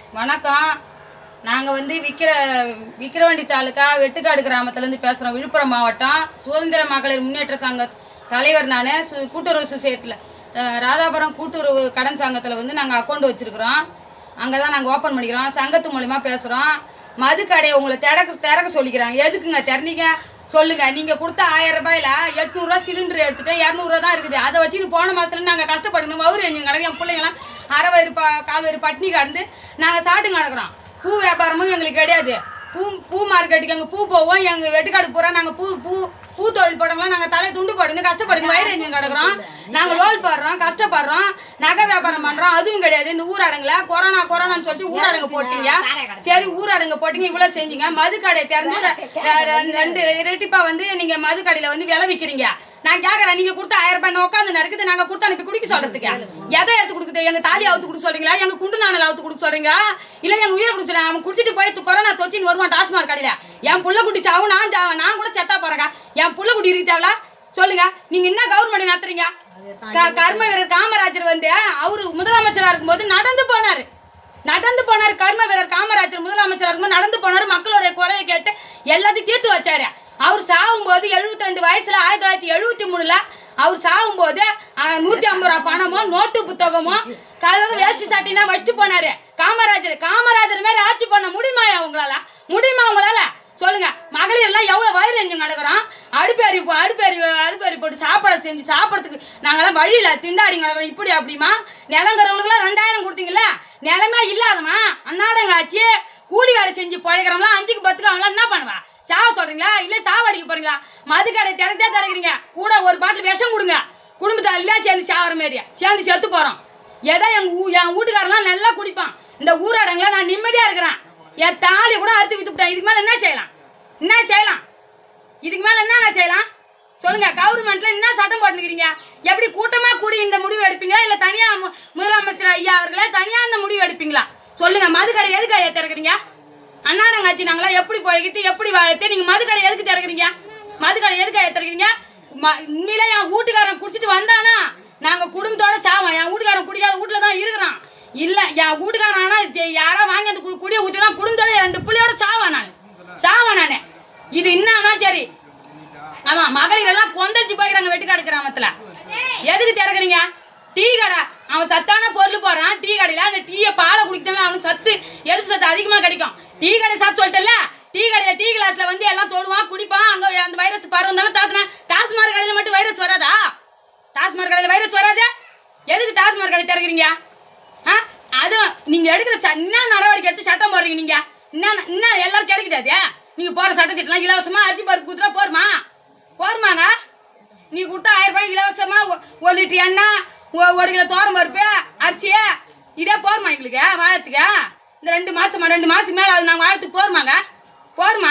வணக்கம். நாங்க விக்கிரவாண்டி தாலுகா வெட்டுக்காடு கிராமத்துல இருந்து பேசுறோம். விழுப்புரம் மாவட்டம் சுதந்திர மகளிர் முன்னேற்ற சங்க தலைவர். நானு கூட்டுறவு சொசைட்டில ராதாபுரம் கூட்டுறவு கடன் சங்கத்துல நாங்க அக்கௌண்ட் வச்சிருக்கிறோம். அங்கதான் நாங்க ஓபன் பண்ணிக்கிறோம். சங்கத்து மூலமா பேசுறோம். மது கடையை உங்களை திறக்க சொல்லிக்கிறாங்க. எதுக்குங்க திறந்தீங்க சொல்லுங்க. நீங்க கொடுத்த 1000 ரூபாயில 800 ரூபாய் சிலிண்டர் எடுத்துட்டு 200 ரூபாய் தான் இருக்குது. அதை வச்சுட்டு போன மாசத்துல நாங்க கஷ்டப்படணும். வவுறு எங்க கிடக்கு. என் பிள்ளைங்களாம் அரை காவேரி பட்னி கடந்து நாங்க சாட்டு நடக்கிறோம். பூ வியாபாரமும் எங்களுக்கு கிடையாது. பூ மார்க்கெட்டுக்கு எங்க பூ போவோம். எங்க வெட்டுக்காடு பூரா நாங்க பூ தொழில் போடுறோம். நாங்க தலை துண்டு போடுங்க கஷ்டப்படுங்க. வயிறு எங்க கிடக்குறோம். நாங்க லோல் போடுறோம் கஷ்டப்படுறோம். நகை வியாபாரம் பண்றோம். அதுவும் கிடையாது. இந்த ஊரடங்குல கொரோனான்னு சொல்லிட்டு ஊரடங்கு போட்டீங்க. சரி ஊரடங்கு போட்டீங்க. இவ்வளவு செஞ்சீங்க. மது கடையை திறந்து 2 ரெட்டிப்பா நீங்க மது கடையில விலை விக்கிறீங்க. நான் கேக்குறேன். நீங்க கொடுத்த 1000 ரூபாய் உட்காந்து நடக்குது. நாங்க கொடுத்து அனுப்பி குடிக்க சொல்றதுக்கு எதை எடுத்து கொடுக்குது? எங்க தாலி அவுத்து கொடுக்க சொல்றீங்களா? எங்க குண்டு நாணல் அவுத்து கொடுக்க சொல்றீங்க? இல்ல எங்க உயிரை கொடுத்துறேன். அவன் குடிச்சிட்டு போய் கொரோனா தொத்தின்னு வருவான் டாஸ்மாக் கடையில. என் புள்ள குட்டி சாவும் நான் சாவேன். நான் கூட செத்தா போறேங்க. என் புள்ள குட்டி இருக்கு தேவலா சொல்லுங்க. நீங்க என்ன கவர்மெண்ட் நடத்துறீங்க? கர்ம வீரர் காமராஜர் அவரு முதலமைச்சரா இருக்கும்போது நடந்து போனாரு. கர்ம வீரர் காமராஜர் முதலமைச்சரா இருக்கும்போது நடந்து போனாரு. மக்களுடைய குறையை கேட்டு எல்லாத்தையும் தீர்த்து வச்சாரு. அவர் சாகும் போது 72 வயசுல 1973 அவர் சாகும் போது 150 ரூபாய் பணமும் நோட்டு புத்தகமும் வேஷ்டி சாட்டி தான் வச்சுட்டு போனாரு. காமராஜர் மேல ஆட்சி பண்ண முடியுமா உங்களால சொல்லுங்க. மகளிர் எல்லாம் எவ்வளவு வயிறு எஞ்சு நடக்கிறோம். அடுப்பேரி போட்டு சாப்பாடு செஞ்சு சாப்பிடறதுக்கு நாங்கெல்லாம் வழியில திண்டாடி நடக்கிறோம். இப்படி அப்படிமா நிலங்கிறவங்களுக்கு எல்லாம் 2000 கொடுத்தீங்களா? நிலமே இல்லாதமா அன்னாடங்க ஆச்சு. கூலி வேலை செஞ்சு பழைக்கிறவங்களாம் 5க்கு 10க்கு அவங்களாம் என்ன பண்ணுவா? சாவ சொல்றீங்களா? இல்ல சாவடிக்க போறீங்களா? மது கடை திறக்கிறீங்க. கூட ஒரு பாட்டில் விஷம் கொடுங்க. குடும்பத்தை எல்லாம் சேர்ந்து சாவற மாரி சேர்ந்து செத்து போறோம். ஏதோ என் வீட்டுக்காரெல்லாம் நல்லா குடிப்பான். இந்த ஊரடங்குல நான் நிம்மதியா இருக்கிறேன். என் தாலி கூட அறுத்து வித்துட்டேன். இதுக்கு மேல என்ன செய்யலாம்? இதுக்கு மேல என்ன செய்யலாம் சொல்லுங்க. கவர்மெண்ட்ல என்ன சட்டம் போட்டுக்கிறீங்க? எப்படி கூட்டமா கூடி இந்த முடிவு எடுப்பீங்க? இல்ல தனியா முதலமைச்சர் ஐயா அவர்களே தனியா இந்த முடிவு எடுப்பீங்களா சொல்லுங்க. மது கடை எதுக்கு திறக்கிறீங்க? அண்ணாடங்காட்சி நாங்களா எப்படி போய்கிட்டு எப்படி வாழத்து? நீங்க மது கடை எதுக்கு திறக்கிறீங்க? மது கடை எதுக்கு திறக்கிறீங்க? உண்மையில என் வீட்டுக்காரன் குடிச்சிட்டு வந்தானா நாங்க குடும்பத்தோட சாவோம். என் வீட்டுக்காரன் குடிக்காத வீட்டுலதான் இருக்கிறான். இல்ல என் வீட்டுக்காரன் ஆனா யாரா வாங்கி அந்த குடிய ஊத்தினா குடும்பத்தோட 2 பிள்ளையோட சாவான் நானு. இது என்னன்னா சரி. ஆமா மகளிர் எல்லாம் கொந்தளிச்சு போய்க்கிறாங்க வெட்டுக்காடு கிராமத்துல. எதுக்கு திறக்கிறீங்க? டீ கடை அவன் சத்தான பொருள் போறான். டீ கடையில அந்த டீயை பாலை குடிக்கணும். அவனுக்கு சத்து எதுக்கு சத்து அதிகமா கிடைக்கும். டீ கடை சாப்பிட்டு சொல்லிட்டல. டீ கடையில டீ கிளாஸ்ல எல்லாம் தோடுவான் குடிப்பான். அங்க அந்த வைரஸ் பரவும் தானே தாத்தின. டாஸ்மாக் கடையில மட்டும் வைரஸ் வராதா? டாஸ்மாக் கடையில வைரஸ் வராது. எதுக்கு டாஸ்மாக் கடை திறக்கிறீங்க? அதுவும் நீங்க எடுக்கிற என்ன நடவடிக்கை எடுத்து சட்டம் போடுறீங்க? நீங்க என்ன எல்லாரும் கிடைக்காது. நீங்க போற சட்டத்திட்டலாம் இலவசமா அரிசி பருப்பு கொடுத்துட்டா போருமாங்க. நீ கொடுத்தா 1000 ரூபாய் இலவசமா 1 லிட்டர் எண்ணெய் 1 கிலோ தோரம் பருப்பு அரிசியா இதே போருமா எங்களுக்கு வாழத்துக்கு? இந்த 2 மாசத்துக்கு மேல அது நாங்க வாழத்துக்கு போருமா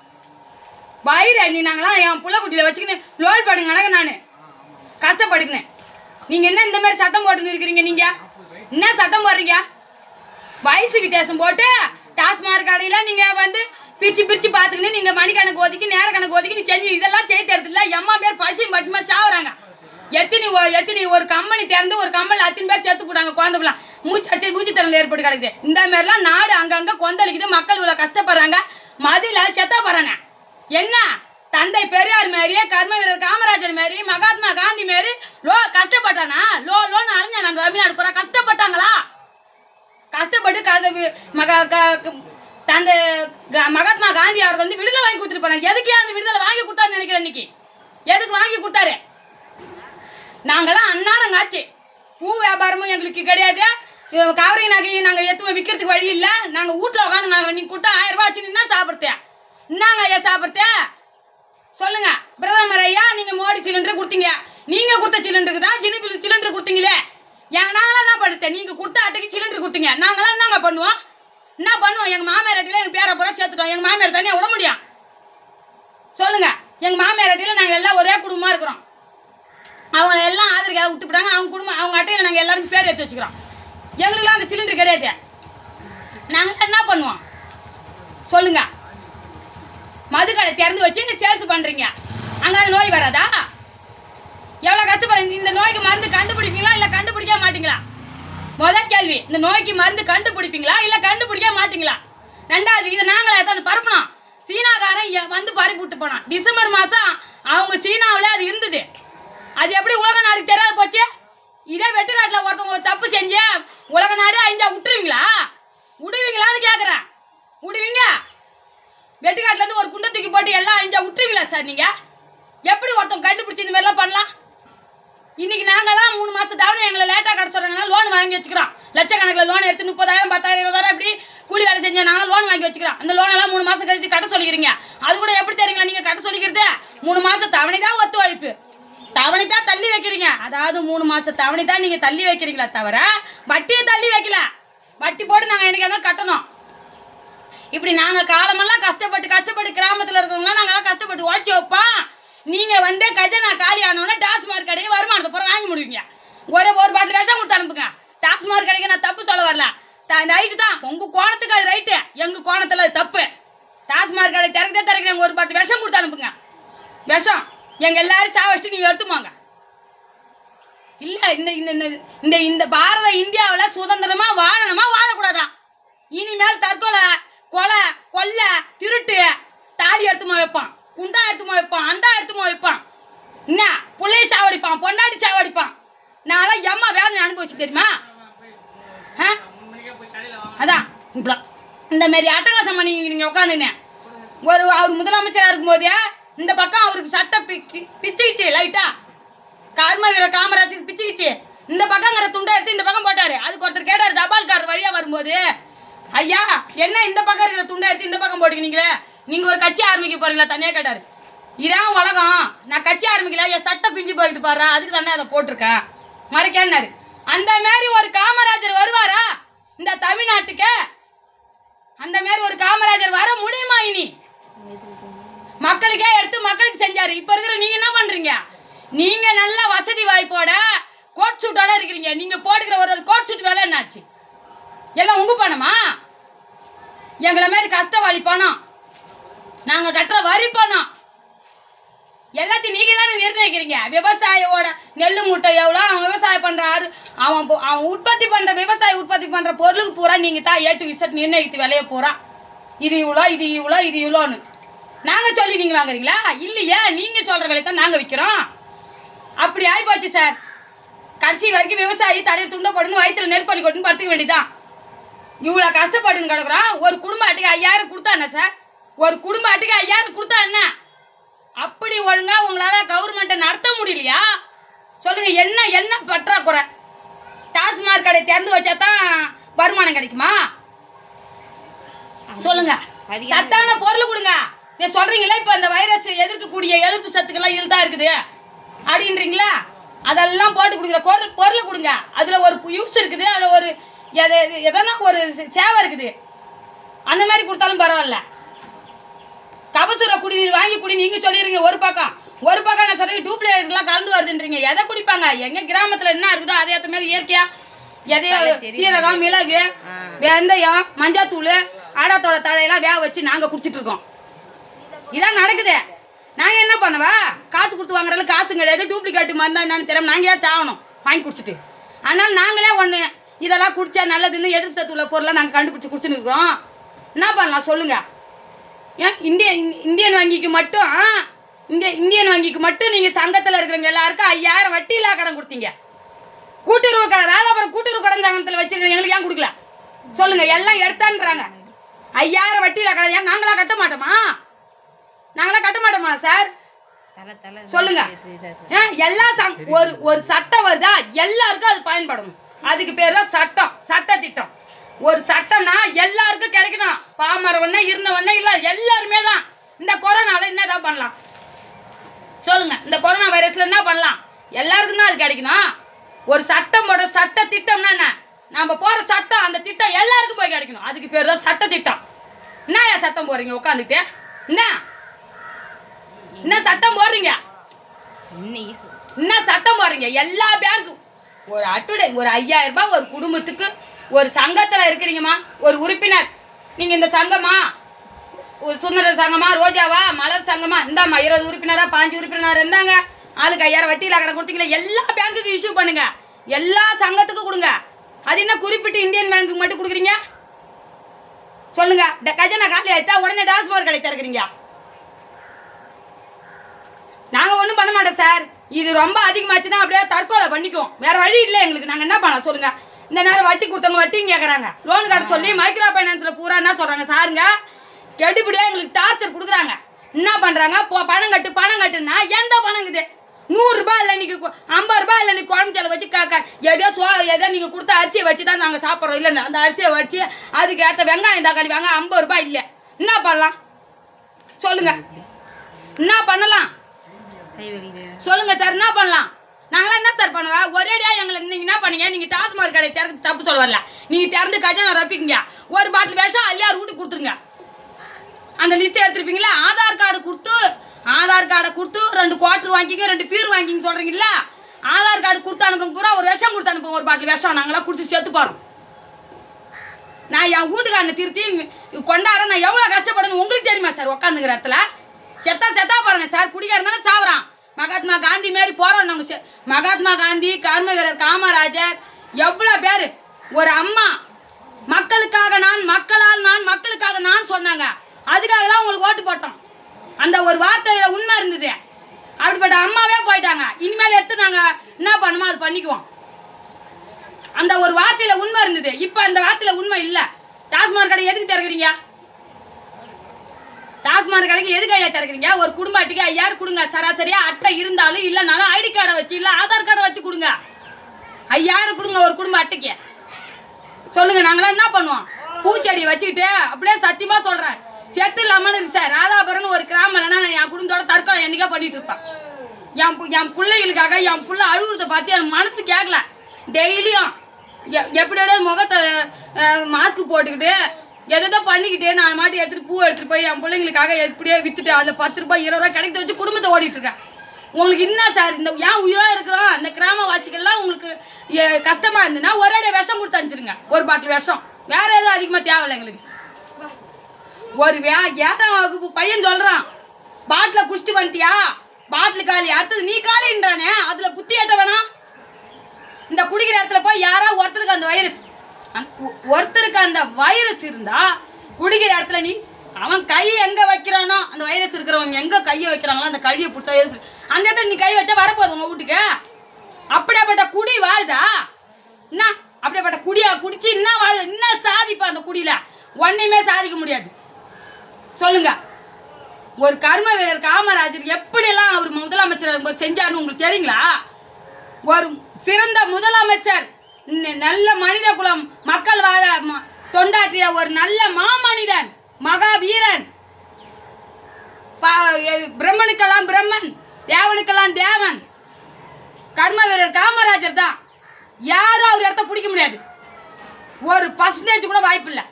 வயிறு நீ நாங்களாம் என் புள்ள குட்டியில வச்சுக்கின்னு லோல் படுங்க. நானு கஷ்டப்படுங்க. நீங்க என்ன இந்த மாதிரி சட்டம் போட்டு இருக்கிறீங்க? நீங்க என்ன சட்டம் போடுறீங்க? வயசு வித்தியாசம் போட்டு டாஸ்மாக் கடையில நீங்க பிரிச்சு பாத்துக்கின்னு நீங்க மணிக்கணக்கு ஒதுக்கி நேர கணக்கு ஒதுக்கி நீ செஞ்சு இதெல்லாம் செய்ய தெரியுது. எம்மா பேர் பசி மட்டுமா சாவுறாங்க. எத்தனை ஒரு கம்பெனி திறந்து ஒரு கம்பெனில 10 பேர் செத்து போட்டாங்க. குழந்தை மூச்சு திறன் ஏற்பட்டு கிடக்குது. இந்த மாதிரி எல்லாம் நாடு அங்கங்க கொந்தளிக்குது. மக்கள் இவ்வளவு கஷ்டப்படுறாங்க. மதியில செத்த போறாங்க. என்ன தந்தை பெரியார் மாரி கர்ம வீரர் காமராஜர் மாரி மகாத்மா காந்தி மாரி கஷ்டப்பட்டானா? லோன்னு அழிஞ்சானா? தமிழ்நாடு பூரா கஷ்டப்பட்டாங்களா? கஷ்டப்பட்டு தந்தை மகாத்மா காந்தி அவர் விடுதலை வாங்கி கொடுத்துட்டு போனாங்க. எதுக்கு அந்த விடுதலை வாங்கி கொடுத்தாரு நினைக்கிறேன்? இன்னைக்கு எதுக்கு வாங்கி கொடுத்தாரு? நாங்கெல்லாம் அன்னாடங்காச்சு. பூ வியாபாரமும் எங்களுக்கு கிடையாது. கவரிங் நகையும் நாங்க எத்துவ விக்கிறதுக்கு வழி இல்ல. நாங்க வீட்டுல உட்காந்து நீங்க கொடுத்தா 1000 ரூபாய் வச்சு என்ன சாப்பிடுறது? என்னங்க ஐயா சாப்பிடுறது சொல்லுங்க. பிரதமர் ஐயா நீங்க மோடி சிலிண்டர் கொடுத்தீங்க. நீங்க கொடுத்த சிலிண்டருக்கு தான் சிலிண்டர் கொடுத்தீங்களே. நாங்களாம் என்ன பண்ணுறது? நீங்க கொடுத்த அட்டைக்கு சிலிண்டர் கொடுத்தீங்க. நாங்களாம் என்னங்க பண்ணுவோம்? எங்க மாமியார் அட்டையில எங்க பேரை பூரா சேர்த்துட்டோம். எங்க மாமியார் தனியா விட முடியும் சொல்லுங்க. எங்க மாமியார் அட்டையில நாங்க எல்லாம் ஒரே குடும்பமா இருக்கிறோம். அவங்க எல்லாம் ஆதரவு விட்டுவிட்டாங்க. அவங்க குடும்பம் அவங்க அட்டையில நாங்க எல்லாரும் பேர் எடுத்து வச்சுக்கிறோம். எங்களுக்கு அந்த சிலிண்டர் கிடையாது. நாங்க என்ன பண்ணுவோம் சொல்லுங்க. மது கடை திறந்து வச்சு இந்த சேல்ஸ் பண்றீங்க. அங்க அந்த நோய் வராதா? எவ்வளவு கஷ்டப்படுறீங்க. இந்த நோய்க்கு மருந்து கண்டுபிடிப்பீங்களா இல்ல கண்டுபிடிக்க மாட்டீங்களா? முதல் கேள்வி. இந்த நோய்க்கு மருந்து கண்டுபிடிப்பீங்களா இல்ல ரெண்டாவது இது நாங்களே தான் பரப்பணும். சீனாக்காரன் வந்து பரப்பி விட்டு போனான். டிசம்பர் மாசம் அவங்க சீனாவில் அது இருந்தது. அது எப்படி உலக நாடுக்கு தெரியாது போச்சு? இதே வெட்டுக்காட்டுல ஒருத்தவங்க ஒரு தப்பு செஞ்சு உலக நாடு அழிஞ்சா விட்டுருவீங்களா? விடுவீங்களான்னு கேக்குறேன். விடுவீங்க? வெட்டுக்காட்டுல இருந்து ஒரு குண்டை தூக்கி போட்டு எல்லாம் அழிஞ்சா விட்டுருவீங்களா சார்? நீங்க எப்படி ஒருத்தவங்க கண்டுபிடிச்சி இந்த மாதிரிலாம் பண்ணலாம்? இன்னைக்கு நாங்கெல்லாம் 3 மாசம் தவணை எங்களை லேட்டா கடை சொல்றாங்க, லோன் வாங்கி வச்சுக்கிறோம். லட்சக்கணக்கில் லோன் எடுத்து 30,000 10,000 20,000 இப்படி கூலி வேலை செஞ்ச நாங்க லோன் வாங்கி வச்சுக்கிறோம். அந்த லோன் எல்லாம் 3 மாசம் கழிச்சு கட்ட சொல்லிக்கிறீங்க. அது கூட எப்படி தெரியுங்களா நீங்க கட்ட சொல்லிக்கிறது? 3 மாசம் தவணை தான் ஒத்துழைப்பு, தவணை தான் தள்ளி வைக்கிறீங்க. அதாவது 3 மாசம் தவணை தான் நீங்க தள்ளி வைக்கிறீங்களா தவிர வட்டியை தள்ளி வைக்கல. வட்டி போட்டு நாங்க எனக்கு கட்டணும். இப்படி நாங்க காலமெல்லாம் கஷ்டப்பட்டு கிராமத்துல இருக்கிறவங்க நாங்கெல்லாம் கஷ்டப்பட்டு உழைச்சி வைப்போம். நீங்க வந்து கஜனா காலி ஆனவொடனே டாஸ்மார்க் கடைக்கு வருமானத்தை பூரா வாங்கி முடிவீங்க. ஒரு பாட்டில் விஷம் கொடுத்து அனுப்புங்க. டாஸ்மார்க் கடைக்கு நான் தப்பு சொல்ல வரல, ரைட்டு தான். உங்க கோணத்துக்கு அது ரைட்டு, எங்க கோணத்துல அது தப்பு. டாஸ்மார்க் கடை திறக்கிறேன், ஒரு பாட்டில் விஷம் கொடுத்து அனுப்புங்க. விஷம் எங்க எல்லாரும் சாவச்சிட்டு நீங்க எடுத்துமாங்க. இல்ல இந்த இந்த பாரத இந்தியாவில சுதந்திரமா வாழணுமா வாழக்கூடாதான்? இனிமேல் தற்கொலை, கொலை, கொள்ளை, திருட்டு, தாலி எடுத்துமா வைப்பான், குண்டா எடுத்துமா வைப்பான், அண்டா எடுத்துமா வைப்பான், என்ன புள்ளைய சாவடிப்பான், பொண்டாடி சாவடிப்பான். நான் எம்மா வேதனை அனுபவிச்சு தெரியுமா? அதான் இந்த மாதிரி அட்டகாசம் பண்ணி நீங்க உட்காந்துங்க. அவர் முதலமைச்சரா இருக்கும் போதே இந்த பக்கம் அவருக்கு சட்ட பிச்சுக்கிச்சு லைட்டா, கர்ம வீரர் காமராஜுக்கு பிச்சுக்கிச்சு. இந்த பக்கங்கிற துண்டை எடுத்து இந்த பக்கம் போட்டாரு. அதுக்கு ஒருத்தர் கேட்டாரு தபால்காரர் வழியா வரும்போது, ஐயா என்ன இந்த பக்கம் இருக்கிற துண்டை எடுத்து இந்த பக்கம் போட்டுக்கினீங்களே, நீங்க ஒரு கட்சி ஆரம்பிக்க போறீங்களா தனியா கேட்டாரு. இதான் உலகம், நான் கட்சி ஆரம்பிக்கல, என் சட்டை பிஞ்சு போயிட்டு பாரு, அதுக்கு தானே அதை போட்டிருக்கேன் மறைக்காரு. அந்த மாதிரி ஒரு காமராஜர் வருவாரா இந்த தமிழ்நாட்டுக்கு? அந்த மாதிரி ஒரு காமராஜர் வர முடியுமா? இனி மக்களுக்கே எடுத்து மக்களுக்கு செஞ்சாரு. இப்ப இருக்கிற நீங்க என்ன பண்றீங்க? நீங்க நல்ல வசதி வாய்ப்போட கோட் சூட்டோட இருக்கிறீங்க. நீங்க போட்டுக்கிற ஒரு கோட் சூட் வேலை என்னாச்சு? எல்லாம் உங்க பணமா? எங்களை மாதிரி கஷ்டவாளி பணம், நாங்க கட்டுற வரி பணம் எல்லாத்தையும் நீங்க தானே நிர்ணயிக்கிறீங்க. விவசாயியோட நெல்லு மூட்டை எவ்வளோ, அவன் விவசாயம் பண்றாரு, அவன் உற்பத்தி பண்ற விவசாயி உற்பத்தி பண்ற பொருளுக்கு பூரா நீங்க தான் ஏட்டு விசட் நிர்ணயித்து விலைய பூரா இது இவ்வளோ இது இவ்வளோ இது இவ்வளோன்னு நாங்க சொல்லி நீங்க வாங்குறீங்களா? இல்லையா, நீங்க சொல்ற விலை தான் நாங்க விற்கிறோம். அப்படி ஆயிப்போச்சு சார். கடைசி வரைக்கும் விவசாயி தலையில் துண்டை போடுன்னு வயிற்றுல நெருப்பள்ளி கொட்டுன்னு படுத்துக்க வேண்டியதான். இவ்வளவு கஷ்டப்படுன்னு கிடக்குறோம். ஒரு குடும்ப அட்டைக்கு 5000 கொடுத்தா என்ன சார்? ஒரு குடும்ப அட்டைக்கு 5000 கொடுத்தா என்ன? அப்படி ஒழுங்கா உங்களால கவர்மெண்ட்டை நடத்த முடியலையா? சொல்லுங்க, என்ன பற்றாக்குறை? டாஸ்மார்க் கடை திறந்து வச்சா தான் வருமானம் கிடைக்குமா? சொல்லுங்க. சத்தான பொருள் கொடுங்க. சொல்றீங்களா இப்ப இந்த வைரஸ் எதிர்க்கக்கூடிய எதிர்ப்பு சத்துக்கெல்லாம் இதுல தான் இருக்குது அப்படின்றீங்களா? அதெல்லாம் போட்டு கொடுக்குற பொருளை கொடுங்க. அதுல ஒரு யூஸ் இருக்குது, அதுல ஒரு எதனா ஒரு சேவை இருக்குது. அந்த மாதிரி கொடுத்தாலும் பரவாயில்ல. கபசுர குடிநீர் வாங்கி குடி நீங்க சொல்லிடுறீங்க ஒரு பக்கம் நான் சொல்றேன் டூப்ளிகேட் எல்லாம் கலந்து வருதுன்றீங்க. எதை குடிப்பாங்க? எங்க கிராமத்துல என்ன இருக்குதோ அதே ஏற்ற மாதிரி இயற்கையா எதையோ சீரகம், மிளகு, வெந்தயம், மஞ்சாத்தூள், ஆடாத்தோட தழையெல்லாம் வேக வச்சு நாங்க குடிச்சிட்டு இருக்கோம். இதான் நடக்குது. நாங்க என்ன பண்ணவா? காசு கொடுத்து வாங்குறதுல காசு கிடையாது. டூப்ளிகேட் மருந்தா என்னன்னு தெரியாம நாங்க ஏன் சாகணும் வாங்கி குடிச்சிட்டு? அதனால நாங்களே ஒண்ணு இதெல்லாம் குடிச்சா நல்லதுன்னு எதிர்ப்பு சத்து உள்ள பொருளை நாங்க கண்டுபிடிச்சு குடிச்சுன்னு இருக்கோம். என்ன பண்ணலாம் சொல்லுங்க? ஏன் இந்தியன் வங்கிக்கு மட்டும் நீங்க சங்கத்துல இருக்கிறவங்க எல்லாருக்கும் 5000 வட்டி இல்லா கடன் கொடுத்தீங்க. கூட்டுறவு கடன், ராதாபுரம் கூட்டுறவு கடன் சங்கத்துல வச்சிருக்கீங்க, எங்களுக்கு ஏன் கொடுக்கல சொல்லுங்க? எல்லாம் எடுத்தான்றாங்க. 5000 வட்டி இல்லா கடன் ஏன் நாங்களா கட்ட மாட்டோமா? சார் சொல்லுங்க. எல்லா ஒரு சட்டம் வருதா எல்லாருக்கும் அது பயன்படணும். அதுக்கு பேர் தான் சட்டம், சட்ட திட்டம். ஒரு சட்டம்னா எல்லாருக்கும் கிடைக்கணும். பாமரவன இருந்தவன இல்ல எல்லாருமே தான். இந்த கொரோனால என்னதான் பண்ணலாம் சொல்லுங்க? இந்த கொரோனா வைரஸ்ல என்ன பண்ணலாம்? எல்லாருக்கும் தான் அது கிடைக்கணும். ஒரு சட்டம் போட சட்ட திட்டம்னா என்ன? நாம போற சட்டம் அந்த திட்டம் எல்லாருக்கும் போய் கிடைக்கணும். அதுக்கு பேர் தான் சட்ட திட்டம். என்ன சட்டம் போடுறீங்க உட்காந்துட்டு? என்ன சட்டம் போடுறீங்க? என்ன சட்டம் போடுறீங்க? எல்லா பேங்க்கும் ஒரு அட்டுடை ஒரு 5000 ரூபாய் ஒரு குடும்பத்துக்கு ஒரு சங்கத்துல இருக்கிறீங்கம்மா, ஒரு உறுப்பினர். நீங்க இந்த சங்கமா, ஒரு சுந்தர சங்கமா, ரோஜாவா, மலர் சங்கமா, இந்தாமா 20 உறுப்பினரா 15 உறுப்பினர் இருந்தாங்க, ஆளுக்கு 5000 வட்டியில கடை கொடுத்தீங்களா? எல்லா பேங்குக்கும் இஷ்யூ பண்ணுங்க, எல்லா சங்கத்துக்கும் கொடுங்க. அது என்ன குறிப்பிட்டு இந்தியன் பேங்க்கு மட்டும் கொடுக்குறீங்க? சொல்லுங்க. கஜனா காலி ஆயிட்டா உடனே டாஸ்மாக் கடை திறக்கிறீங்க. நாங்க ஒண்ணும் பண்ண மாட்டோம் சார். இது ரொம்ப அதிகமாச்சுன்னா அப்படியே தற்கொலை பண்ணிக்குவோம். வேற வழி இல்லை எங்களுக்கு. நாங்க என்ன பண்ணலாம் சொல்லுங்க. இந்த நேரம் வட்டி கொடுத்தவங்க வட்டியும் கேக்குறாங்க. லோன் கார்டு சொல்லி மைக்ரோ பைனான்ஸ்ல பூரா என்ன சொல்றாங்க சாருங்க, கெடுபடியா எங்களுக்கு டார்ச்சர் கொடுக்குறாங்க. என்ன பண்றாங்க, பணம் கட்டுன்னா எந்த பணம் இருக்குது? 100 ரூபாய் இல்ல இன்னைக்கு 50 ரூபாய் இல்ல நீங்க குழம்பு செலவு வச்சு ஏதோ நீங்க கொடுத்த அரிசியை வச்சுதான் நாங்க சாப்பிடுறோம். இல்ல அந்த அரிசியை வச்சு அதுக்கு ஏத்த வெங்காயம் தக்காளி வாங்க 50 ரூபாய் இல்ல. என்ன பண்ணலாம் சொல்லுங்க. என்ன பண்ணலாம் சொல்லுங்க சார். என்ன பண்ணலாம்? நாங்களாம் என்ன சார் பண்ணுவோம்? ஒரேடியா எங்களை நீங்க என்ன பண்ணீங்க, நீங்க டாஸ்மாக் கடை திறந்து தப்பு சொல்ல வரல. நீங்க திறந்து கஜானா ரப்பிங்க, ஒரு பாட்டில் விஷம் எல்லாரும் வீட்டுக்கு கொடுத்துருங்க. அந்த லிஸ்ட் எடுத்துருப்பீங்களா? ஆதார் கார்டை கொடுத்து 2 குவார்டர் வாங்கிங்க 2 பீர் வாங்கிங்க சொல்றீங்கல்ல. ஆதார் கார்டு கொடுத்து அனுப்புங்க பூரா ஒரு விஷம் கொடுத்து அனுப்புங்க. ஒரு பாட்டில் விஷம் நாங்களாம் குடிச்சு செத்து போறோம். நான் என் வீட்டுக்காரனை திருத்தி கொண்டாட நான் எவ்வளவு கஷ்டப்படுங்க உங்களுக்கு தெரியுமா சார்? உட்காந்துங்கிற இடத்துல செத்தா பாருங்க சார். குடிக்காரனால சாவறான். மகாத்மா காந்தி மாரி போறோம் நாங்க. மகாத்மா காந்தி, கர்ம வீரர் காமராஜர், எவ்வளவு பேரு. ஒரு அம்மா மக்களுக்காக நான், மக்களால் நான், மக்களுக்காக நான் சொன்னாங்க. அதுக்காக தான் உங்களுக்கு ஓட்டு போட்டோம். அந்த ஒரு வார்த்தையில உண்மை இருந்தது. அப்படிப்பட்ட அம்மாவே போயிட்டாங்க. இனிமேல் எடுத்து நாங்க என்ன பண்ணுமோ அது பண்ணிக்குவோம். அந்த ஒரு வார்த்தையில உண்மை இருந்தது. இப்ப அந்த வார்த்தையில உண்மை இல்ல. டாஸ்மாக் கடை எதுக்கு திறக்கிறீங்க? டாஸ்மாக் கடைக்கு எதுக்கு ஐயா திறக்கிறீங்க? ஒரு குடும்ப அட்டைக்கு 5000 கொடுங்க. சராசரியா அட்டை இருந்தாலும் இல்லனாலும் ஐடி கார்டை வச்சு இல்ல ஆதார் கார்டை வச்சு கொடுங்க. 5000 கொடுங்க ஒரு குடும்ப அட்டைக்கு. சொல்லுங்க. நாங்களாம் என்ன பண்ணுவோம்? பூச்செடியை வச்சுக்கிட்டு அப்படியே சத்தியமா சொல்றேன் செத்து இல்லாமல் இருக்கு சார். ராதாபுரம் ஒரு கிராமம் இல்லைன்னா என் குடும்பத்தோட தற்கொலை என்னைக்கா பண்ணிட்டு இருப்பேன். என் பிள்ளைகளுக்காக என் பிள்ளை அழுகுறத பார்த்து எனக்கு மனசு கேட்கல. டெய்லியும் எப்படியோட முகத்தை மாஸ்க் போட்டுக்கிட்டு எதோ பண்ணிக்கிட்டு நான் மாட்டி எடுத்துட்டு பூ எடுத்துட்டு போய் என் பிள்ளைங்களுக்காக எப்படியோ வித்துட்டு அதுல 10 ரூபாய் 20 ரூபாய் கிடைக்க வச்சு குடும்பத்தை ஓடிட்டு இருக்கேன். உங்களுக்கு என்ன சார் இந்த ஏன் உயிரா இருக்கிறோம்? அந்த கிராம வாசிகள்லாம் உங்களுக்கு கஷ்டமா இருந்துன்னா ஒரே விஷம் கொடுத்து அனுப்பிச்சிருங்க. ஒரு பாட்டில் விஷம். வேற எதுவும் அதிகமா தேவையில்லை எங்களுக்கு. ஒரு 8ஆம் வகுப்பு பையன் சொல்றான், பாட்டில குடிச்சிட்டு வந்துட்டியா, பாட்டில் காலி, அடுத்தது நீ காலின்றானே, அதுல புத்தி ஏட்ட வேணாம். இந்த குடிக்கிற இடத்துல போய் யாரா ஒருத்தருக்கு அந்த வைரஸ் இருந்தா குடிக்கிற இடத்துல நீ அவன் கை எங்க வைக்கிறானோ, அந்த வைரஸ் இருக்கிறவங்க எங்க கையை வைக்கிறாங்களோ அந்த கையை புடிச்சா அந்த இடத்துல நீ கை வச்சா வரப்போகுது உங்க வீட்டுக்கு. அப்படியாப்பட்ட குடி வாழ்தா என்ன? அப்படியாப்பட்ட குடியா குடிச்சு என்ன வாழ் என்ன சாதிப்பா? அந்த குடியில ஒன்னையுமே சாதிக்க முடியாது. சொல்லுங்க. ஒரு கர்ம வீரர் காமராஜர் எப்படி எல்லாம் அவர் முதலமைச்சர் செஞ்சாருன்னு உங்களுக்கு தெரியுங்களா? ஒரு சிறந்த முதலமைச்சர், நல்ல மனித குலம், மக்கள் வாழ தொண்டாற்றிய ஒரு நல்ல மாமனிதன், மகா வீரன், பிரம்மனுக்கெல்லாம் பிரம்மன், தேவனுக்கெல்லாம் தேவன், கர்ம வீரர் காமராஜர் தான். யாரும் அவர் இடத்த பிடிக்க முடியாது. ஒரு % கூட வாய்ப்பு இல்ல.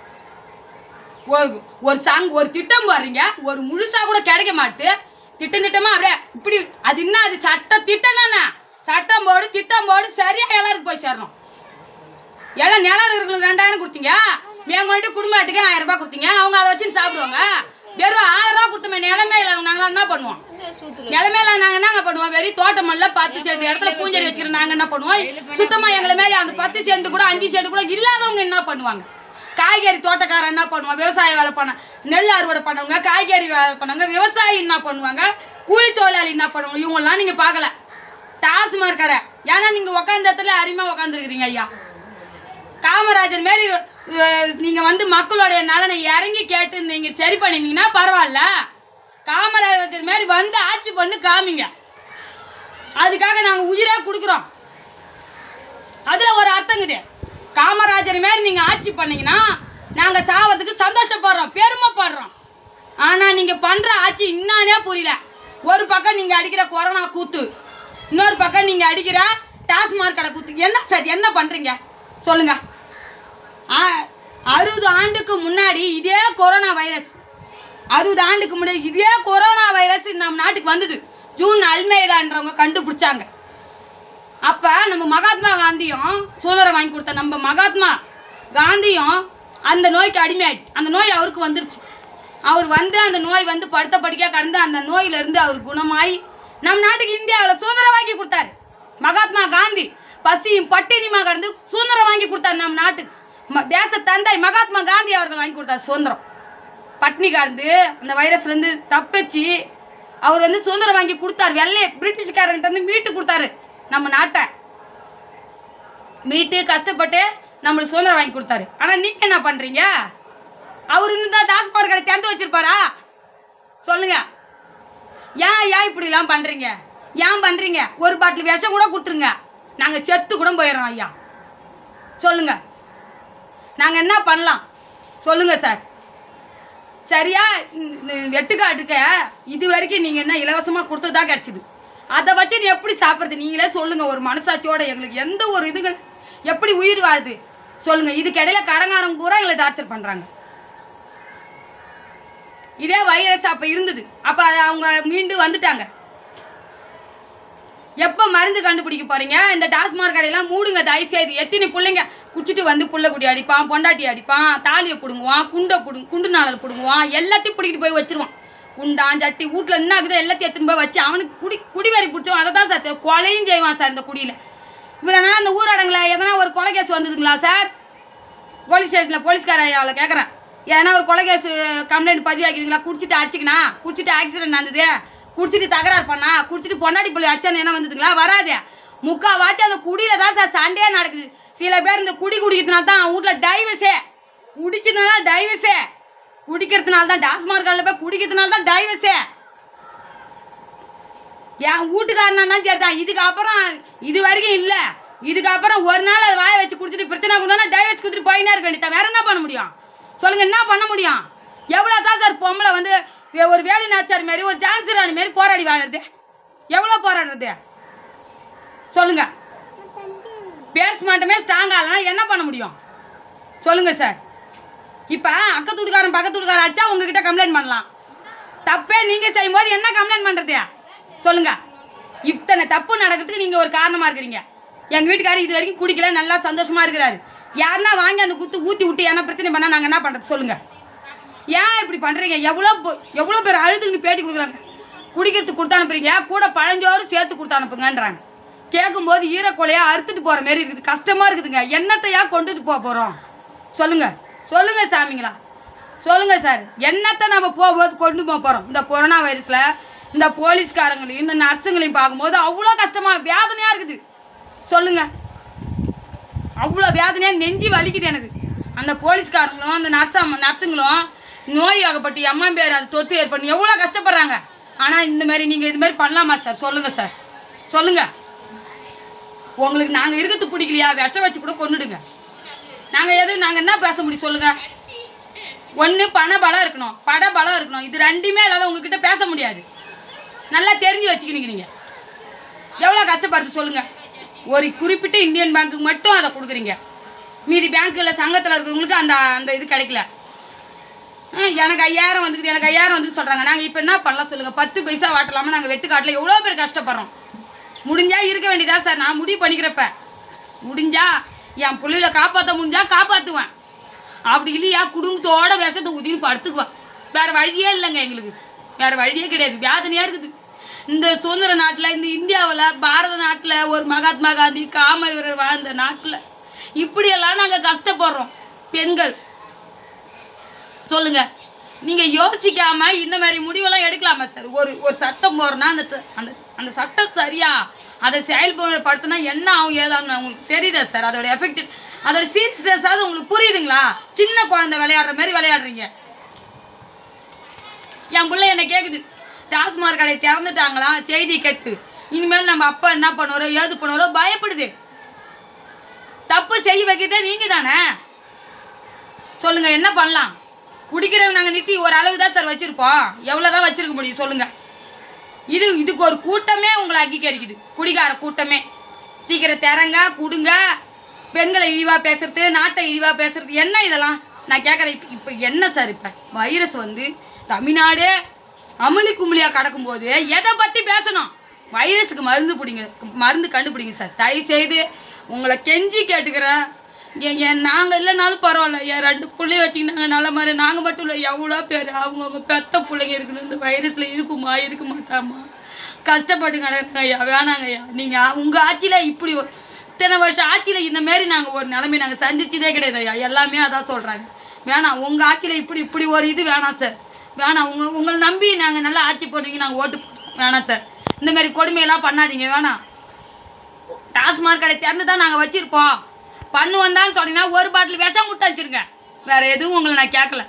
ஒரு திட்டம் பாருங்க, ஒரு முழுசா கூட கிடைக்க மாட்டு. திட்டமா அப்படியே இப்படி அது என்ன? அது சட்ட திட்டம் தானே. சட்டம் போடு, திட்டம் போடு, சரியா எல்லாருக்கும் போய் சேரணும். எல்லாம் நிலம் இருக்கிறது 2000 கொடுத்தீங்க, மேற்கொண்டு குடும்பத்துக்கு 1000 ரூபாய் கொடுத்தீங்க. அவங்க அதை வச்சு சாப்பிடுவாங்க. வெறும் 1000 ரூபாய் கொடுத்தோமே நிலமே இல்லை. நாங்க என்ன பண்ணுவோம்? நிலமேல நாங்க என்ன பண்ணுவோம்? வெறும் தோட்டமல்ல 10 சென்ட் இடத்துல பூஞ்செடி வச்சுக்கிற நாங்க என்ன பண்ணுவோம்? சுத்தமா எங்களை மேல அந்த 10 சென்ட் கூட 5 சென்ட் கூட இல்லாதவங்க என்ன பண்ணுவாங்க? காய்கறி தோட்டக்காரன் என்ன பண்ணுவான்? விவசாய வேலை பண்ண, நெல் அறுவடை பண்ணவங்க, காய்கறி வேலை பண்ணவங்க, விவசாயி என்ன பண்ணுவாங்க? கூலி தொழிலாளி என்ன பண்ணுவாங்க? இவங்க எல்லாம் நீங்க பாக்கல. டாஸ்மாக் கடை ஏன்னா நீங்க உட்காந்த இடத்துல அருமையா உட்கார்ந்து இருக்கிறீங்க ஐயா. காமராஜர் மாரி நீங்க மக்களுடைய நலனை இறங்கி கேட்டு நீங்க சரி பண்ணீங்கன்னா பரவாயில்ல. காமராஜர் மாரி ஆட்சி பண்ணு காமிங்க. அதுக்காக நாங்க உயிரே கொடுக்கிறோம். அதுல ஒரு அர்த்தங்குது. காமராஜர் மாரி நீங்க ஆட்சி பண்ணீங்கன்னா நாங்க சாவதுக்கு சந்தோஷப்படுறோம், பெருமைப்படுறோம். ஆனா நீங்க பண்ற ஆட்சி என்னன்னே புரியல. ஒரு பக்கம் நீங்க அடிக்கிற கொரோனா கூத்து, இன்னொரு பக்கம் நீங்க அடிக்கிற டாஸ்மாக் கடை கூத்து. என்ன சார் என்ன பண்றீங்க சொல்லுங்க. 60 ஆண்டுக்கு முன்னாடி இதே கொரோனா வைரஸ், 60 ஆண்டுக்கு முன்னாடி இதே கொரோனா வைரஸ் நம்ம நாட்டுக்கு வந்தது. ஜூன் அல்மேதான்றவங்க கண்டுபிடிச்சாங்க. அப்ப நம்ம மகாத்மா காந்தியும் சுதந்திரம் வாங்கி கொடுத்த நம்ம மகாத்மா காந்தியும் அந்த நோய்க்கு அடிமையாயிட்டு அந்த நோய் அவருக்கு வந்துருச்சு. அவர் அந்த நோய் படுத்த படிக்க கடந்து அந்த நோயில இருந்து அவர் குணமாயி நம் நாட்டுக்கு இந்தியாவில் சுதந்திரம் வாங்கி கொடுத்தாரு. மகாத்மா காந்தி பசியும் பட்டினியுமா கடந்து சுதந்திரம் வாங்கி கொடுத்தாரு நம்ம நாட்டுக்கு. தேச தந்தை மகாத்மா காந்தி அவர்கள் வாங்கி கொடுத்தார் சுதந்திரம். பட்னி கார்ந்து அந்த வைரஸ்ல இருந்து தப்பிச்சு அவர் வந்து சுதந்திரம் வாங்கி கொடுத்தாரு. வெள்ளை பிரிட்டிஷ்காரர்கிட்ட இருந்து மீட்டு கொடுத்தாரு. நம்ம நாட்டை மீட்டு கஷ்டப்பட்டு நம்மளுக்கு சுதந்திரம் வாங்கி கொடுத்தாரு. ஆனா நீங்க என்ன பண்றீங்க? அவரு இந்த டாஸ்மாக் கடை திறந்து வச்சிருப்பாரா? சொல்லுங்க. ஏன் இப்படி எல்லாம் பண்றீங்க? ஏன் பண்றீங்க? ஒரு பாட்டில் விஷம் கூட கொடுத்துருங்க, நாங்க செத்து கூட போயிடறோம் ஐயா. சொல்லுங்க, நாங்க என்ன பண்ணலாம் சொல்லுங்க சார். சரியா வெட்டுக்காட்டுக்க இது வரைக்கும் நீங்க என்ன இலவசமா கொடுத்ததா கிடைச்சது. அதை வச்சு நீ எப்படி சாப்பிடுறது நீங்களே சொல்லுங்க. ஒரு மனசாட்சியோட எங்களுக்கு எந்த ஒரு இதுகள் எப்படி உயிர் வாழுது சொல்லுங்க. இதுக்கு இடையில கடங்காரம் பூரா எங்களை டார்ச்சர் பண்றாங்க. இதே வைரஸ் அப்ப இருந்தது, அப்ப அவங்க மீண்டு வந்துட்டாங்க. எப்ப மருந்து கண்டுபிடிக்க போறீங்க? இந்த டாஸ்மாக் கடையெல்லாம் மூடுங்க தயவு செய்து. எத்தனை பிள்ளைங்க குச்சிட்டு வந்து புள்ள குடி அடிப்பான், பொண்டாட்டி அடிப்பான், தாலியை பிடுங்குவான், குண்டு நாளல் பிடுங்குவான், எல்லாத்தையும் பிடிக்கிட்டு போய் வச்சிருவான். குண்டான் சட்டி வீட்டுல என்ன ஆகுதோ எல்லாத்தையும் எடுத்துன்னு போய் வச்சு அவனுக்கு குடிவரி பிடிச்சோம். அதை தான் சார் கொலையும் செய்வான் சார் இந்த குடியில. இவனா இந்த ஊரடங்குல எதனா ஒரு கொலை கேஸ் வந்ததுங்களா சார்? போலீஸ் ஸ்டேஷன்ல போலீஸ்கார அவளை கேட்கறேன், ஏன்னா ஒரு கொலை கேஸ் கம்ப்ளைண்ட் பதிவாக்கிங்களா? குடிச்சிட்டு அடிச்சுக்கினா, குடிச்சிட்டு ஆக்சிடென்ட் நடந்தது, குடிச்சிட்டு தகராறு பண்ணா, குடிச்சிட்டு பொன்னாடி பிள்ளை அடிச்சான்னு என்ன வந்ததுங்களா? வராதே. முக்காவாச்சு அந்த குடியில தான் சார் சண்டையே நடக்குது. சில பேர் இந்த குடிக்கிறதுனால தான் வீட்டுல டைவர்ஸே, குடிச்சதுனால டைவர்ஸே, குடிக்கிறதுனால தான் டாஸ்மாக் போய் குடிக்கிறதுனால தான் டைவர்ஸே. என் வீட்டுக்காரனா சரிதான். இதுக்கப்புறம் இது வரைக்கும் இல்ல, இதுக்கப்புறம் ஒரு நாள் அதை வாய வச்சு குடிச்சிட்டு பிரச்சனை கொடுத்தா டைவர்ஸ் கொடுத்துட்டு போயினே இருக்க வேண்டியதான். வேற என்ன பண்ண முடியும் சொல்லுங்க? என்ன பண்ண முடியும்? எவ்வளவு தான் சார் பொம்பளை வந்து ஒரு வேலு நாச்சார் மாரி ஒரு ஜான்சி ராணி மாரி போராடி வாழறது? எவ்வளவு போராடுறது சொல்லுங்க? பேஸ் மட்டுமே ஸ்ட்ராங் ஆகலாம், என்ன பண்ண முடியும் சொல்லுங்க சார்? இப்ப அக்கத்து வீட்டுக்காரன் பக்கத்து வீட்டுக்காரன் அடிச்சா உங்ககிட்ட கம்ப்ளைண்ட் பண்ணலாம். தப்பே நீங்க செய்யும் போது என்ன கம்ப்ளைண்ட் பண்றது சொல்லுங்க? இத்தனை தப்பு நடக்கிறதுக்கு நீங்க ஒரு காரணமா இருக்கிறீங்க. எங்க வீட்டுக்காரர் இது வரைக்கும் குடிக்கல, நல்லா சந்தோஷமா இருக்கிறாரு. யாருன்னா வாங்கி அந்த குத்து ஊத்தி விட்டு என்ன பிரச்சனை பண்ணா நாங்க என்ன பண்றது சொல்லுங்க? ஏன் இப்படி பண்றீங்க? எவ்வளவு பேர் அழுதுன்னு பேட்டி கொடுக்குறாங்க. குடிக்கிறதுக்கு கொடுத்து அனுப்புறீங்க, கூட பழஞ்சோறு சேர்த்து கொடுத்து அனுப்புங்கன்றாங்க. கேட்கும் போது ஈரக்கொலையா அறுத்துட்டு போற மாதிரி இருக்குது, கஷ்டமா இருக்குதுங்க. என்னத்தையா கொண்டுட்டு போறோம் சொல்லுங்க? சொல்லுங்க சாமிங்களா, சொல்லுங்க சார். என்னத்தை நம்ம போகும்போது கொண்டு போறோம்? இந்த கொரோனா வைரஸ்ல இந்த போலீஸ்காரங்களையும் இந்த நர்ஸுங்களையும் பார்க்கும்போது அவ்வளோ கஷ்டமா வேதனையா இருக்குது. சொல்லுங்க, அவ்வளோ வேதனையா நெஞ்சி வலிக்குது எனக்கு. அந்த போலீஸ்காரங்களும் அந்த நர்ஸுங்களும் நோய் ஆகப்பட்டு அம்மா பேர் அது தொற்று ஏற்படும் எவ்வளோ கஷ்டப்படுறாங்க. ஆனா இந்த மாதிரி நீங்க இது மாதிரி பண்ணலாமா சார்? சொல்லுங்க சார், சொல்லுங்க. உங்களுக்கு நாங்க இருக்கிறது பிடிக்கலையா? விஷம் வச்சு கூட கொண்டுடுங்க. நாங்க என்ன பேச முடியும் சொல்லுங்க? ஒண்ணு பண பலம் இருக்கணும், பட பலம் இருக்கணும். இது ரெண்டுமே இல்லாத உங்ககிட்ட பேச முடியாது. நல்லா தெரிஞ்சு வச்சுக்கினீங்க. நீங்க எவ்வளவு கஷ்டப்படுறது சொல்லுங்க? ஒரு குறிப்பிட்ட இந்தியன் பேங்க்கு மட்டும் அதை கொடுக்குறீங்க, மீதி பேங்க்ல சங்கத்துல இருக்கிறவங்களுக்கு அந்த இது கிடைக்கல. எனக்கு 5000 வந்துக்குது, எனக்கு 5000 வந்து சொல்றாங்க. நாங்க இப்ப என்ன பண்ணலாம் சொல்லுங்க? 10 பைசா வாட்டலாம நாங்க வெட்டுக்காட்டுல எவ்வளவு பேர் கஷ்டப்படுறோம். முடிஞ்சா இருக்க வேண்டியதா சார். நான் முடிவு பண்ணிக்கிறப்ப முடிஞ்சா என் பிள்ளைல காப்பாற்ற முடிஞ்சா காப்பாத்துவேன். அப்படி இல்லையா குடும்பத்தோட விஷத்தை ஊத்தின்னு படுத்துக்குவேன். வேற வழியே இல்லைங்க, எங்களுக்கு வேற வழியே கிடையாது. வேதனையா இருக்குது. இந்த சுதந்திர நாட்டுல, இந்த இந்தியாவில, பாரத நாட்டுல, ஒரு மகாத்மா காந்தி காமவீரர் வாழ்ந்த நாட்டுல இப்படியெல்லாம் நாங்க கஷ்டப்படுறோம் பெண்கள். சொல்லுங்க, நீங்க யோசிக்காம இந்த மாதிரி முடிவெல்லாம் எடுக்கலாமா சார்? ஒரு சட்டம் போறோம்னா அந்த சட்டம் சரியா அதை செயல்படுத்தினா என்ன ஆகும் ஏதாவது உங்களுக்கு தெரியுதா சார்? அதோட எஃபெக்ட், அதோட சீரியஸ்னஸ் உங்களுக்கு புரியுதுங்களா? சின்ன குழந்தை விளையாடுற மாதிரி விளையாடுறீங்க. என் பிள்ளை என்ன கேக்குது, டாஸ்மாக் கடை திறந்துட்டாங்களா செய்தி கேட்டு, இனிமேல் நம்ம அப்பா என்ன பண்ணுவாரோ ஏது பண்ணுவாரோ பயப்படுது. தப்பு செய்ய வைக்கிறதே நீங்க தானே. சொல்லுங்க, என்ன பண்ணலாம்? குடிக்கிறவங்க நாங்க நிறுத்தி ஒரு அளவுதான் சார் வச்சிருப்போம். எவ்வளவுதான் வச்சிருக்க முடியும் சொல்லுங்க? இதுக்கு ஒரு கூட்டமே உங்களை அங்கீகரிக்குது, குடிகார கூட்டமே. சீக்கிரம் திறங்க, குடுங்க. பெண்களை இழிவா பேசுறது, நாட்டை இழிவா பேசுறது, என்ன இதெல்லாம் நான் கேக்குறேன். இப்ப என்ன சார்? இப்ப வைரஸ் வந்து தமிழ்நாடு அமளி கும்பலியா கடக்கும் போது எதை பத்தி பேசணும்? வைரஸுக்கு மருந்து கண்டுபிடிங்க சார். தயவு செய்து உங்களை கெஞ்சி கேட்டுக்கிறேன். நாங்க இல்லைனாலும் பரவாயில்ல, என் 2 பிள்ளைய வச்சுக்கினாங்க நல்ல மாதிரி. நாங்க மட்டும் இல்ல, எவ்வளோ பேர் அவங்க பெத்த பிள்ளைங்க இருக்கணும். இந்த வைரஸ்ல இருக்குமா இருக்க மாட்டாமா? கஷ்டப்பட்டு கிடக்குங்க ஐயா, வேணாங்க ஐயா. நீங்க உங்க ஆட்சியில இப்படி இத்தனை வருஷம் ஆட்சியில இந்த மாதிரி நாங்க ஒரு நிலைமை நாங்க சந்திச்சதே கிடையாது ஐயா. எல்லாமே அதான் சொல்றாங்க. வேணாம், உங்க ஆட்சியில இப்படி ஒரு இது வேணாம் சார், வேணாம். உங்களை நம்பி நாங்க நல்லா ஆட்சி போடுவீங்க, நாங்க ஓட்டு வேணாம் சார். இந்த மாதிரி கொடுமையெல்லாம் பண்ணாதீங்க, வேணாம். டாஸ்மாக் கடை திறந்துதான் நாங்க வச்சிருப்போம். பண்ணுவோம் தான் சொன்னீங்கன்னா ஒரு பாட்டில் விஷம் முட்டை வச்சிருங்க. வேற எதுவும் உங்களை நான் கேட்கல.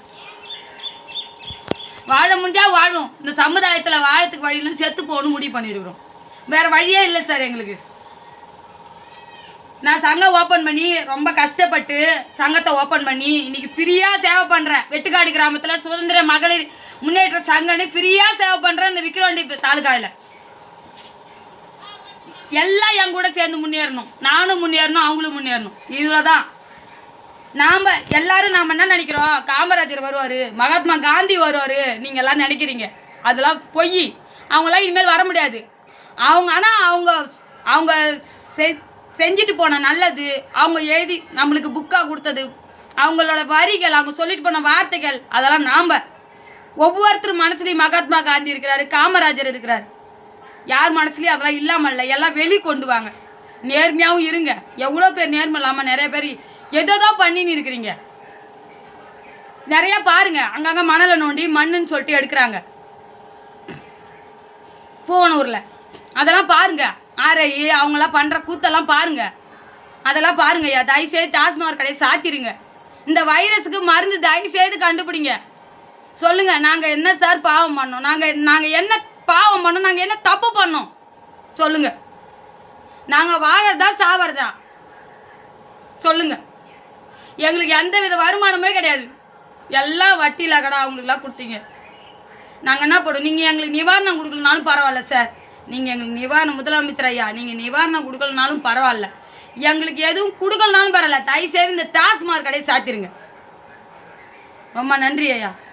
வாழ முடிஞ்சா வாழும். இந்த சமுதாயத்துல வாழத்துக்கு வழியில செத்து போகணும் முடிவு பண்ணிருக்கிறோம். வேற வழியே இல்லை சார் எங்களுக்கு. நான் சங்கம் ஓபன் பண்ணி ரொம்ப கஷ்டப்பட்டு சங்கத்தை ஓபன் பண்ணி இன்னைக்கு ஃப்ரீயா சேவை பண்றேன். வெட்டுக்காடு கிராமத்துல சுதந்திர மகளிர் முன்னேற்ற சங்கம்னு ஃப்ரீயா சேவை பண்றேன். இந்த விக்கிரவாண்டி தாலுகாயில எல்லாம் என் கூட சேர்ந்து முன்னேறணும். நானும் முன்னேறணும், அவங்களும் முன்னேறணும். இவ்வளவுதான். நாம எல்லாரும் நாம என்ன நினைக்கிறோம், காமராஜர் வருவாரு, மகாத்மா காந்தி வருவாரு, நீங்க எல்லாம் நினைக்கிறீங்க. அதெல்லாம் பொய். அவங்களாம் இனிமேல் வர முடியாது. ஆனா அவங்க செஞ்சுட்டு போன நல்லது, அவங்க எழுதி நம்மளுக்கு புக்கா கொடுத்தது, அவங்களோட வரிகள், அவங்க சொல்லிட்டு போன வார்த்தைகள், அதெல்லாம் நாம ஒவ்வொருத்தரும் மனசுலயும் மகாத்மா காந்தி இருக்கிறாரு, காமராஜர் இருக்கிறாரு. யார் மனசுலயும் அதெல்லாம் இல்லாம இல்ல, எல்லாம் வெளி கொண்டு வாங்க. நேர்மையாவும் இருங்க. எவ்வளவு பேர் நேர்மை இல்லாம நிறைய பேர் ஏதோ பண்ணின்னு இருக்கிறீங்க. நிறைய பாருங்க, அங்கங்க மணலை நோண்டி மண்ணுன்னு சொல்லிட்டு எடுக்கிறாங்க பூவனூர்ல. அதெல்லாம் பாருங்க. ஆரை அவங்கெல்லாம் பண்ற கூத்தெல்லாம் பாருங்க. அதெல்லாம் பாருங்க. தயவு செய்து டாஸ்மாக் கடையை சாத்திருங்க. இந்த வைரஸுக்கு மருந்து தயவு செய்து கண்டுபிடிங்க. சொல்லுங்க, நாங்க என்ன சார் பாவம் பண்ணோம்? நாங்க என்ன பாவம் பண்ணோம்? நாங்க என்ன தப்பு பண்ணோம்? சொல்லுங்க. நாங்க வாழறதா சாவறதா? சொல்லுங்க. எங்களுக்கு எந்த வித வருமானமே கிடையாது. எல்லாம் வட்டியில கடை அவங்களுக்கு எல்லாம் கொடுத்தீங்க. நாங்க என்ன போடுவோம்? நீங்க எங்களுக்கு நிவாரணம் கொடுக்கலனாலும் பரவாயில்ல சார். நீங்க எங்களுக்கு நிவாரணம், முதலமைச்சர் ஐயா, நீங்க நிவாரணம் கொடுக்கலனாலும் பரவாயில்ல, எங்களுக்கு எதுவும் கொடுக்கலனாலும் பரவாயில்ல, தயவு செய்து இந்த டாஸ்மாக் கடையை சாத்திருங்க. ரொம்ப நன்றி ஐயா.